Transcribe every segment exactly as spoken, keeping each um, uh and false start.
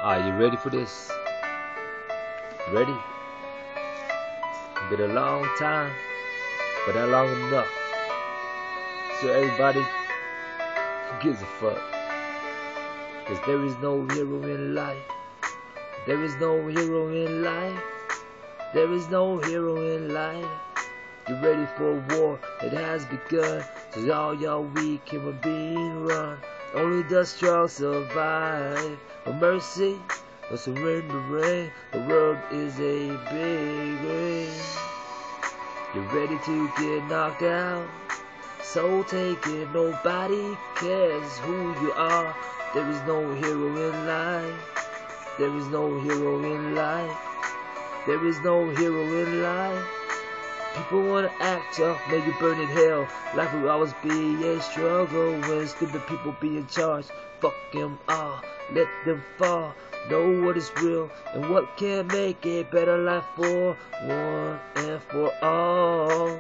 Are you ready for this? Ready? Been a long time, but not long enough. So everybody, who gives a fuck? Cause there is no hero in life. There is no hero in life. There is no hero in life. You ready for a war? It has begun. So all y'all weak human beings run. Only the strong survive. No mercy, no surrendering. The world is a big ring. You ready to get knocked out? So take it, nobody cares who you are. There is no hero in life. There is no hero in life. There is no hero in life. People wanna act tough, may you burn in hell. Life will always be a struggle when stupid people be in charge. Fuck them all, let them fall. Know what is real and what can make a better life for one and for all.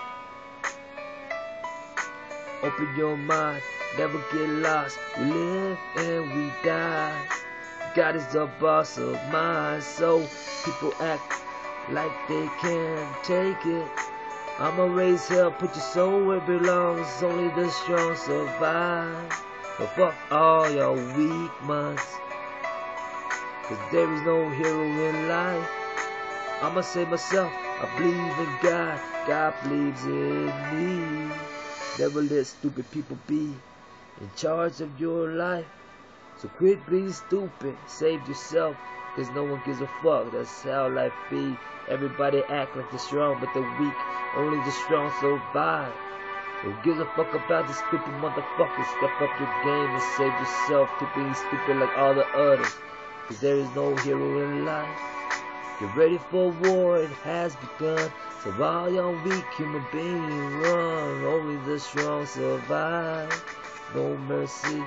Open your mind, never get lost. We live and we die. God is the boss of mine, so people act like they can't take it. I'ma raise hell, put your soul where it belongs. Only the strong survive. But fuck all y'all weak minds, cause there is no hero in life. I'ma say myself, I believe in God, God believes in me. Never let stupid people be in charge of your life. So quit being stupid, save yourself, cause no one gives a fuck. That's how life be. Everybody act like they're strong, but they're weak. Only the strong survive. Who gives a fuck about the stupid motherfuckers? Step up your game and save yourself. Quit being stupid like all the others, cause there is no hero in life. Get ready for war, it has begun. So all y'all weak human beings run. Only the strong survive. No mercy,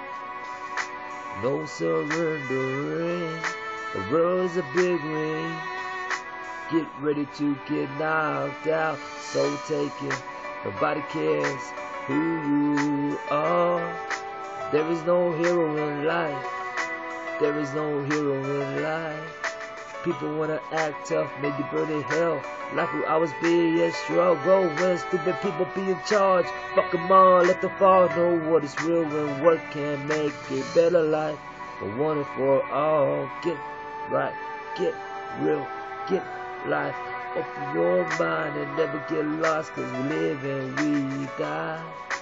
no surrendering. The world is a big ring. Get ready to get knocked out. So take it, nobody cares who you are. There is no hero in life. There is no hero in life. People wanna act tough, make you burn in hell. Life will always be a struggle when stupid people be in charge. Fuck them all, let them fall. Know what is real and what can make a better life for one and for all. Get right, get real, get life. Open your mind and never get lost, cause we live and we die.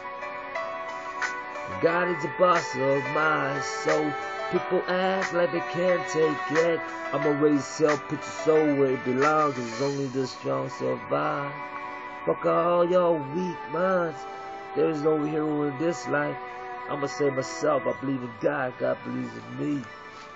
God is the boss of my soul. People act like they can't take it. I'ma raise hell, put your soul where it belongs, cause only the strong survive. Fuck all y'all weak minds. There is no hero in this life. I'ma say myself, I believe in God, God believes in me.